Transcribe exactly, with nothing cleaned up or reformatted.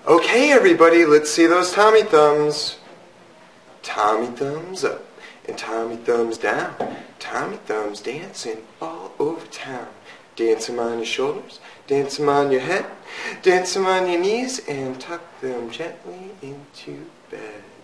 Okay, everybody, let's see those Tommy thumbs. Tommy thumbs up and Tommy thumbs down. Tommy thumbs dancing all over town. Dance them on your shoulders, dance them on your head, dance them on your knees, and tuck them gently into bed.